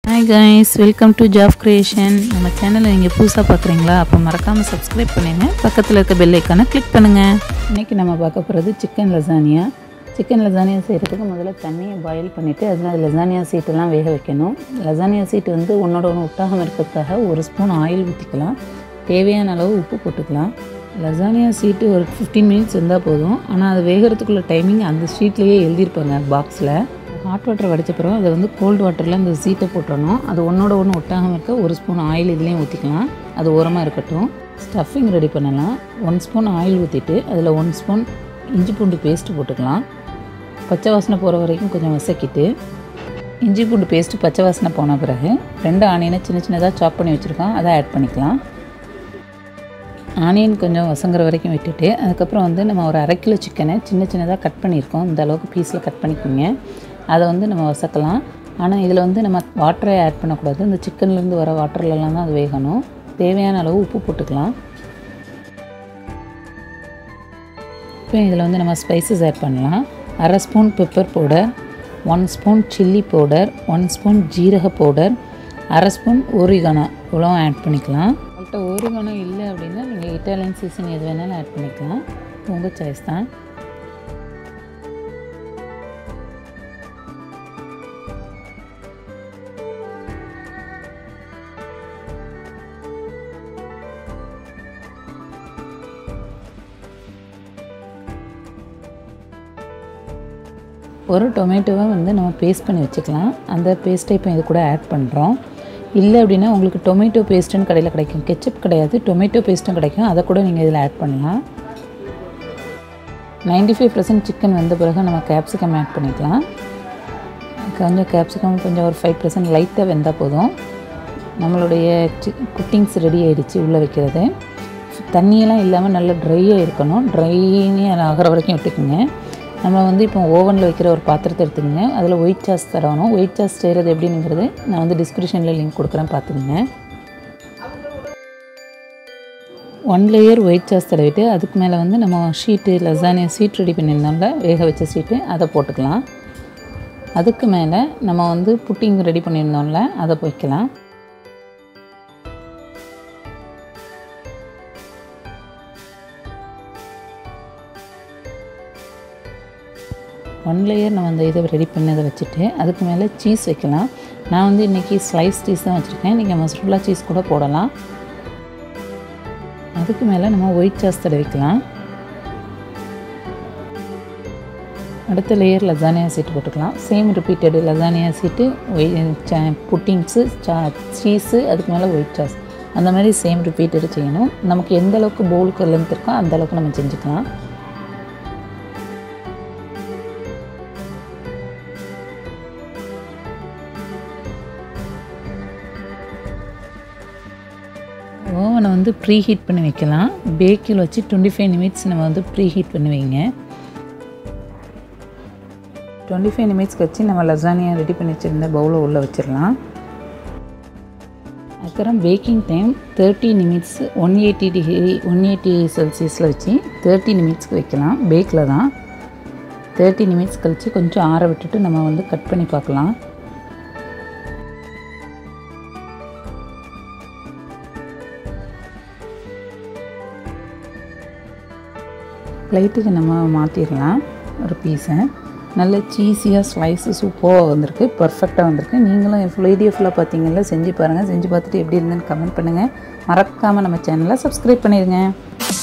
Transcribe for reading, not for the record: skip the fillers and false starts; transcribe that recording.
Hi guys, welcome to Job Creation. நம்ம சேனலை நீங்கள் புதுசாக பார்க்குறீங்களா? அப்போ மறக்காமல் சப்ஸ்கிரைப் பண்ணுங்க, பக்கத்தில் இருக்க பெல் ஐக்கானை கிளிக் பண்ணுங்கள். இன்றைக்கி நம்ம பார்க்க போகிறது சிக்கன் லசானியா. சிக்கன் லசானியா செய்கிறதுக்கு முதல்ல தண்ணியை பாயில் பண்ணிவிட்டு அதில் லசானியா சீட்டெல்லாம் வேக வைக்கணும். லசானியா சீட்டு வந்து ஒன்றோட ஒன்று ஒட்டாகாமல் இருக்கிறதுக்காக 1 ஸ்பூன் ஆயில் ஊற்றிக்கலாம். தேவையான அளவு உப்பு போட்டுக்கலாம். லசானியா சீட்டு ஒரு 15 மினிட்ஸ் இருந்தால் போதும். ஆனால் அது வேகிறதுக்குள்ள டைமிங் அந்த ஷீட்லேயே எழுதியிருப்பாங்க பாக்ஸில். ஹாட் வாட்டர் வடித்த பிறகு அதை வந்து கோல்டு வாட்டரில் அந்த சீட்டை போட்டுடணும். அது ஒன்றோட ஒன்று ஒட்டாகாமல் இருக்க 1 ஸ்பூன் ஆயில் இதுலேயும் ஊற்றிக்கலாம். அது ஓரமாக இருக்கட்டும். ஸ்டஃபிங் ரெடி பண்ணலாம். 1 ஸ்பூன் ஆயில் ஊற்றிட்டு அதில் 1 ஸ்பூன் இஞ்சி பூண்டு பேஸ்ட்டு போட்டுக்கலாம். பச்சை வாசனை போகிற வரைக்கும் கொஞ்சம் வசக்கிட்டு இஞ்சி பூண்டு பேஸ்ட்டு பச்சை வாசனை போன பிறகு 2 ஆனியனை சின்ன சின்னதாக சாப் பண்ணி வச்சுருக்கோம், அதை ஆட் பண்ணிக்கலாம். ஆனியன் கொஞ்சம் வசங்குற வரைக்கும் விட்டுட்டு அதுக்கப்புறம் வந்து நம்ம ஒரு 1/2 கிலோ சிக்கனை சின்ன சின்னதாக கட் பண்ணியிருக்கோம். இந்த அளவுக்கு பீஸில் கட் பண்ணிக்கோங்க. அதை வந்து நம்ம வசக்கலாம். ஆனால் இதில் வந்து நம்ம வாட்டரை ஆட் பண்ணக்கூடாது. இந்த சிக்கன்லேருந்து வர வாட்டர்லலாம் தான் அது வேகணும். தேவையான அளவு உப்பு போட்டுக்கலாம். இப்போ இதில் வந்து நம்ம ஸ்பைசஸ் ஆட் பண்ணலாம். 1/2 spoon pepper powder, 1 spoon chilli powder, 1 spoon ஜீரக பவுடர், 1/2 ஸ்பூன் ஓரிகானோ இவ்வளோ ஆட் பண்ணிக்கலாம். உங்கள்கிட்ட ஓரிகானோ இல்லை அப்படின்னா நீங்கள் இட்டாலியன் சீசன் எது வேணாலும் ஆட் பண்ணிக்கலாம், உங்கள் சாய்ஸ் தான். ஒரு டொமேட்டோவை வந்து நம்ம பேஸ்ட் பண்ணி வச்சுக்கலாம். அந்த பேஸ்ட்டை இப்போ இது கூட ஆட் பண்ணுறோம். இல்லை அப்படின்னா உங்களுக்கு டொமேட்டோ பேஸ்ட்டுன்னு கடையில் கிடைக்கும். கெச்சப் கிடையாது, டொமேட்டோ பேஸ்ட்டும் கிடைக்கும். அதை கூட நீங்கள் இதில் ஆட் பண்ணலாம். 95% சிக்கன் வந்த பிறகு நம்ம கேப்சிகம் ஆட் பண்ணிக்கலாம். கொஞ்சம் கேப்சிகம் கொஞ்சம் ஒரு 5% லைட்டாக வெந்தால் போதும். நம்மளுடைய குக்கிங்ஸ் ரெடி ஆகிடுச்சு. உள்ளே வைக்கிறது தண்ணியெல்லாம் இல்லாமல் நல்லா ட்ரையாக இருக்கணும். ட்ரைனே ஆகிற வரைக்கும் விட்டுக்குங்க. நம்ம வந்து இப்போ ஓவனில் வைக்கிற ஒரு பாத்திரத்தை எடுத்துக்கங்க. அதில் ஒயிட் சாஸ் தரணும். ஒயிட் சாஸ் செய்கிறது எப்படிங்கிறது நான் வந்து டிஸ்கிரிப்ஷனில் லிங்க் கொடுக்குறேன், பார்த்துக்குங்க. 1 லேயர் ஒயிட் சாஸ் தடவிட்டு அதுக்கு மேலே வந்து நம்ம ஷீட்டு லசானியா சீட் ரெடி பண்ணியிருந்தோம்ல, வேக வச்ச சீட்டு, அதை போட்டுக்கலாம். அதுக்கு மேலே நம்ம வந்து புட்டிங் ரெடி பண்ணியிருந்தோம்ல, அதை வைக்கலாம். ஒன் லேயர் நம்ம அந்த இதை ரெடி பண்ணதை வச்சுட்டு அதுக்கு மேலே சீஸ் வைக்கலாம். நான் வந்து இன்றைக்கி ஸ்லைஸ் சீஸ் தான் வச்சுருக்கேன். நீங்கள் மசாலா சீஸ் கூட போடலாம். அதுக்கு மேலே நம்ம ஒயிட் சாஸ் தடவிக்கலாம். அடுத்த லேயர் லசானியா சீட்டு போட்டுக்கலாம். Same repeated lasagna sheet, puddings, cheese, அதுக்கு மேலே ஒயிட் சாஸ், அந்த மாதிரி சேம் ரிப்பீட்டடு செய்யணும். நமக்கு எந்த அளவுக்கு பவுலுக்கு லென்த் இருக்கோ அந்த அளவுக்கு நம்ம செஞ்சுக்கலாம். ஓவனை வந்து ப்ரீ ஹீட் பண்ணி வைக்கலாம். பேக்கில் வச்சு 25 நிமிட்ஸ் நம்ம வந்து ப்ரீ ஹீட் பண்ணி வைங்க. 25 நிமிட்ஸ்க்கு வச்சு நம்ம லசானியா ரெடி பண்ணி வச்சுருந்த பவுலை உள்ளே வச்சிடலாம். அப்புறம் பேக்கிங் டைம் 30 நிமிட்ஸ் 180 செல்சியஸில் வச்சு 30 நிமிட்ஸ்க்கு வைக்கலாம். பேக்கில் தான் 30 நிமிட்ஸ் கழித்து கொஞ்சம் ஆற விட்டுட்டு நம்ம வந்து கட் பண்ணி பார்க்கலாம். ப்ளைட்டுக்கு நம்ம மாற்றிடலாம். ஒரு பீஸை நல்ல சீஸியாக ஸ்லைஸு சூப்பராக வந்திருக்கு, பர்ஃபெக்டாக வந்திருக்கு. நீங்களும் வீடியோ ஃபுல்லாக பார்த்தீங்கல்ல, செஞ்சு பாருங்கள். செஞ்சு பார்த்துட்டு எப்படி இருந்துன்னு கமெண்ட் பண்ணுங்கள். மறக்காமல் நம்ம சேனலை சப்ஸ்கிரைப் பண்ணிடுங்க.